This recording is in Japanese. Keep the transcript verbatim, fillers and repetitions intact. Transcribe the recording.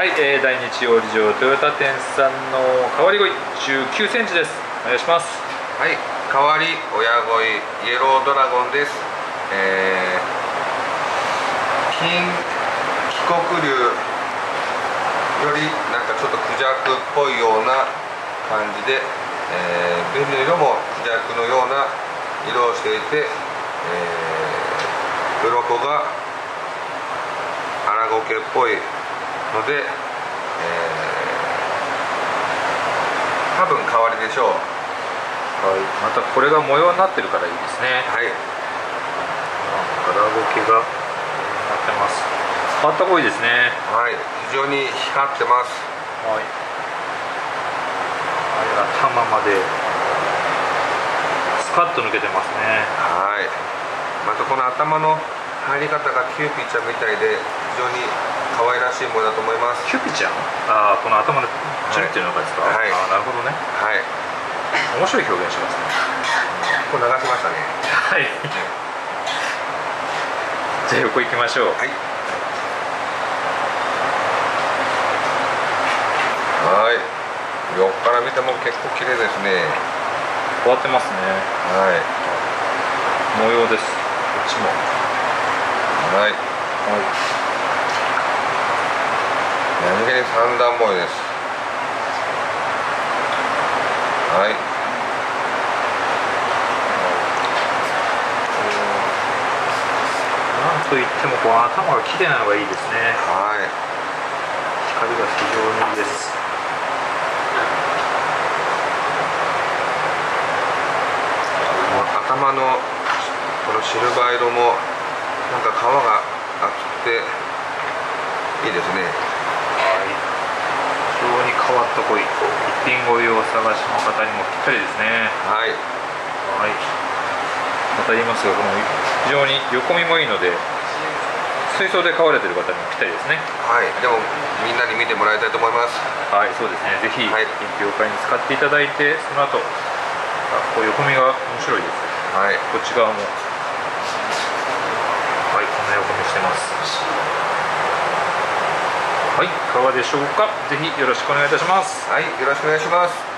はい、えー、大日養理場トヨタ店さんの変わり鯉じゅうきゅうセンチです。お願いします。 はい、変わり親鯉イエロードラゴンです。えー、金帰国竜よりなんかちょっとクジャクっぽいような感じで、えー、ベルの色もクジャクのような色をしていて、えー、鱗がアナゴケっぽいので、えー、多分変わりでしょう。 はい、またこれが模様になってるからいいですね。 はい。 アナゴケがなってます。変わった濃いですね。 はい、非常に光ってます。 はい。はい、頭までスカッと抜けてますね。 はい。またこの頭の入り方がキューピーちゃんみたいで非常に可愛らしいものだと思います。 キューピーちゃん？ああ、この頭のチュルっていうのがですか？ はい。 ああ、なるほどね。 はい。 面白い表現しますね。 これ流しましたね。 はい。じゃあ横行きましょう。 はい。はい。横から見ても結構綺麗ですね。 変わってますね。 はい。 模様です。こっちも。 はい。はい。何気に三段模様です。はい。 なんといってもこう頭が綺麗なのがいいですね。 はい。 光が非常にいいです。 頭のこのシルバー色もなんか皮が厚くていいですね。 はい。非常に変わった鯉、一品鯉をお探しの方にもぴったりですね。 はい。 はい。また言いますが、この非常に横見もいいので水槽で飼われている方にもぴったりですね。 はい。でもみんなに見てもらいたいと思います。 はい、そうですね。ぜひ品評会に使っていただいて、その後あこう横見が面白いです。 はい。 こっち側もはい、こんな横見してます。はい、いかがでしょうか。ぜひよろしくお願いいたします。 はい、よろしくお願いします。